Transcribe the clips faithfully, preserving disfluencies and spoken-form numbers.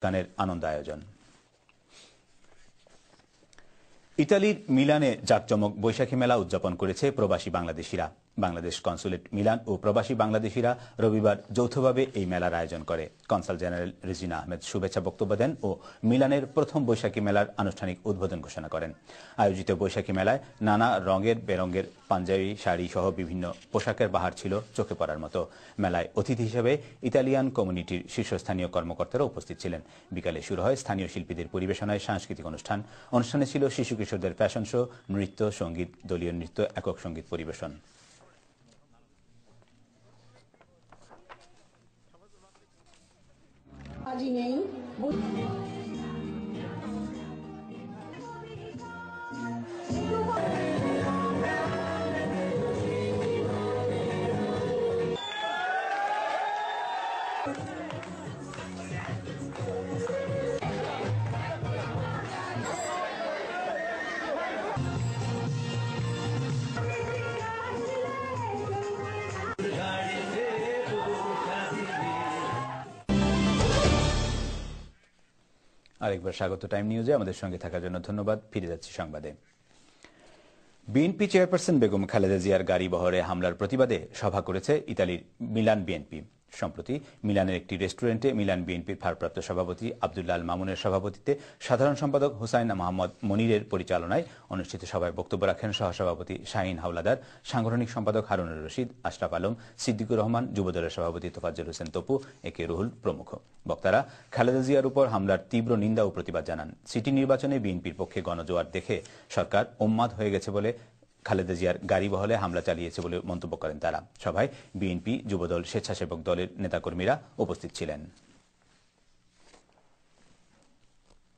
গানের আনন্দ আয়োজন। ইতালির মিলানে জাঁকজমক বৈশাখী মেলা উদযাপন করেছে প্রবাসী বাংলাদেশিরা। বাংলাদেশ কনসুলেট মিলান ও প্রবাসী বাংলাদেশিরা রবিবার যৌথভাবে এই মেলার আয়োজন করে। কনসাল জেনারেল রেজিনা আহমেদ শুভেচ্ছা বক্তব্য দেন ও মিলানের প্রথম বৈশাখী মেলার আনুষ্ঠানিক উদ্বোধন ঘোষণা করেন। আয়োজিত বৈশাখী মেলায় নানা রঙের বেরঙের পাঞ্জাবি, শাড়ি সহ বিভিন্ন পোশাকের বাহার ছিল চোখে পড়ার মতো। মেলায় অতিথি হিসেবে ইতালিয়ান কমিউনিটির শীর্ষস্থানীয় কর্মকর্তারা উপস্থিত ছিলেন। বিকালে শুরু হয় স্থানীয় শিল্পীদের পরিবেশনায় সাংস্কৃতিক অনুষ্ঠান। অনুষ্ঠানে ছিল শিশু কিশোরদের ফ্যাশন শো, নৃত্য, সঙ্গীত, দলীয় নৃত্য, একক সঙ্গীত পরিবেশন। আজি নেই আরেকবার স্বাগত টাইম নিউজে। আমাদের সঙ্গে থাকার জন্য ধন্যবাদ। ফিরে যাচ্ছি সংবাদে। বিএনপি চেয়ারপারসন বেগম খালেদা জিয়ার গাড়ি বহরে হামলার প্রতিবাদে সভা করেছে ইতালির মিলান বিএনপি। সম্প্রতি মিলানের একটি রেস্টুরেন্টে মিলান বিএনপির ভারপ্রাপ্ত সভাপতি আব্দুল্লাহ আল মামুনের সভাপতিত্বে সাধারণ সম্পাদক হুসাইন মোহাম্মদ মনিরের পরিচালনায় অনুষ্ঠিত সভায় বক্তব্য রাখেন সহসভাপতি শাহীন হাওলাদার, সাংগঠনিক সম্পাদক হারুনুর রশিদ, আশরাফ আলম, সিদ্দিকুর রহমান, যুবদলের সভাপতি তোফাজ্জল হোসেন তপু, এ কে রুহুল প্রমুখ। বক্তারা খালেদা জিয়ার উপর হামলার তীব্র নিন্দা ও প্রতিবাদ জানান। সিটি নির্বাচনে বিএনপির পক্ষে গণজোয়ার দেখে সরকার উন্মাদ হয়ে গেছে বলে খালেদা জিয়ার গাড়ি বহরে হামলা চালিয়েছে বলে মন্তব্য করেন তারা। সভায় বিএনপি, যুবদল, স্বেচ্ছাসেবক দলের নেতাকর্মীরা উপস্থিত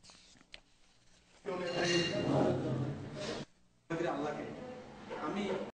ছিলেন।